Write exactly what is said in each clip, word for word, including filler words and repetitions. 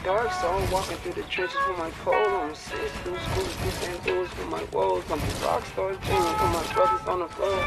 dark soul walking through the trenches with my pole. I'm a six through school, through Saint Louis with my woes. I'm a rock star dreaming with my brothers on the floor.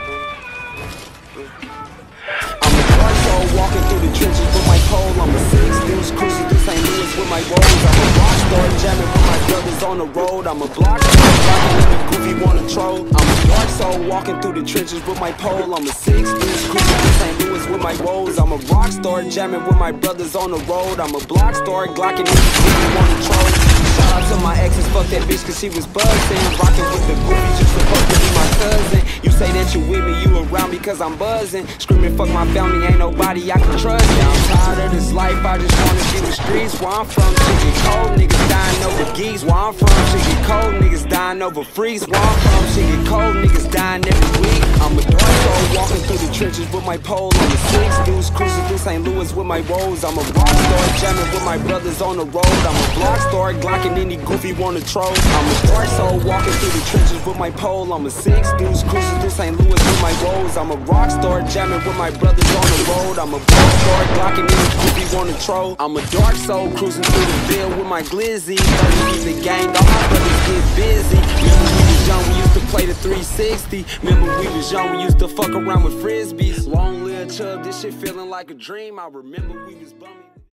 I'm a dark soul walking through the trenches with my pole. I'm a six deuce cruising through Saint Louis with my woes. I'm a rock star jamming with my brothers on the road. I'm a block star rocking with the goofy wanna troll. I'm a dark soul walking through the trenches with my pole. I'm a six deuce cruising through Saint Louis with my woes. I'm a rock star jamming with my brothers on the road. I'm a block star glocking with the goofy wanna troll. Shout out to my exes, fuck that bitch cause she was buzzing. Rocking with the goofy, just supposed to be my cousin. You say that you with me, you around because I'm buzzing. Screaming fuck my family, ain't nobody I can trust. Yeah, I'm tired of this life, I just wanna see the streets. Where I'm from, shit get cold, niggas dying over geese. Where I'm from, shit get cold, niggas dying over freaks. Where I'm from, shit get cold, niggas dying every week. I'm a dark soul walking through the trenches with my pole. I'm a six deuce cruising through Saint Louis with my woes. I'm a rock star jamming with my brothers on the road. I'm a block star glocking any goofy wanna troll. I'm a dark soul walking through the trenches with my pole. I'm a six deuce cruising through Saint Louis with my woes. I'm a rock star jamming with my brothers on the road. I'm a block star glocking any goofy wanna troll. I'm a dark soul cruising through the field with my glizzy. thirty the gang, all my brothers get busy. Remember we was young, we used to play the three sixty. Remember we was young, we used to fuck around with frisbees. Long live Chubb, this shit feeling like a dream. I remember we was bumming.